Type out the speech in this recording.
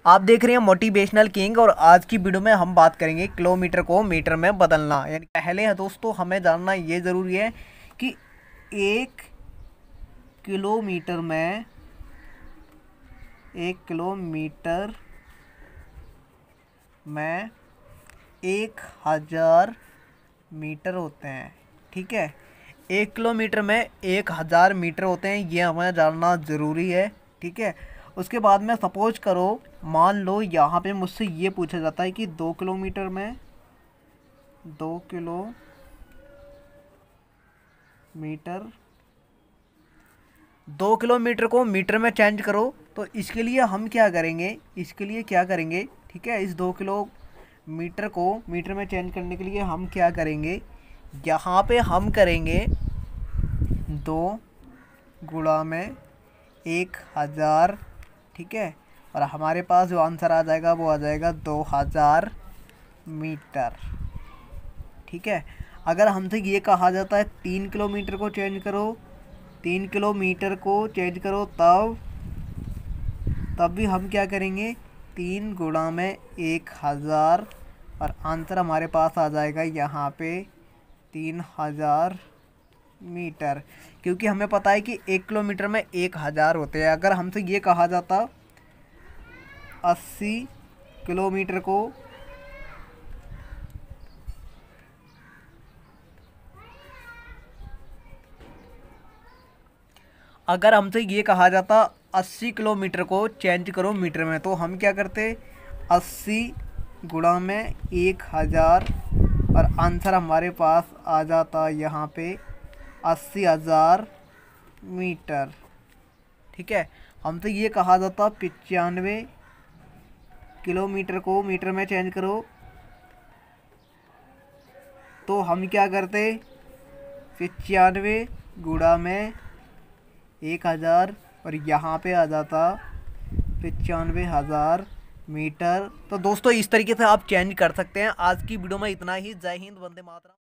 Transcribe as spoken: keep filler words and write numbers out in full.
आप देख रहे हैं मोटिवेशनल किंग। और आज की वीडियो में हम बात करेंगे किलोमीटर को मीटर में बदलना। यानी पहले है दोस्तों हमें जानना ये ज़रूरी है कि एक किलोमीटर में एक किलोमीटर में एक हज़ार मीटर होते हैं। ठीक है, एक किलोमीटर में एक हज़ार मीटर होते हैं, ये हमें जानना ज़रूरी है। ठीक है, उसके बाद में सपोज करो, मान लो यहाँ पे मुझसे ये पूछा जाता है कि दो किलोमीटर में दो किलोमीटर दो किलोमीटर को मीटर में चेंज करो। तो इसके लिए हम क्या करेंगे इसके लिए क्या करेंगे ठीक है, इस दो किलोमीटर को मीटर में चेंज करने के लिए हम क्या करेंगे, यहाँ पे हम करेंगे दो गुणा में एक हज़ार। ठीक है, और हमारे पास जो आंसर आ जाएगा वो आ जाएगा दो हज़ार मीटर। ठीक है, अगर हमसे ये कहा जाता है तीन किलोमीटर को चेंज करो तीन किलोमीटर को चेंज करो तब तब भी हम क्या करेंगे, तीन गुणा में एक हज़ार, और आंसर हमारे पास आ जाएगा यहाँ पे तीन हज़ार मीटर। क्योंकि हमें पता है कि एक किलोमीटर में एक हज़ार होते हैं। अगर हमसे ये कहा जाता अस्सी किलोमीटर को अगर हमसे ये कहा जाता अस्सी किलोमीटर को चेंज करो मीटर में, तो हम क्या करते, अस्सी गुणा में एक हज़ार, और आंसर हमारे पास आ जाता यहाँ पे अस्सी हज़ार मीटर। ठीक है, हमसे ये कहा जाता पचानवे किलोमीटर को मीटर में चेंज करो, तो हम क्या करते, पचानवे गुणा में एक हज़ार, और यहाँ पे आ जाता पचानवे हज़ार मीटर। तो दोस्तों इस तरीके से आप चेंज कर सकते हैं। आज की वीडियो में इतना ही। जय हिंद, वंदे मातरम।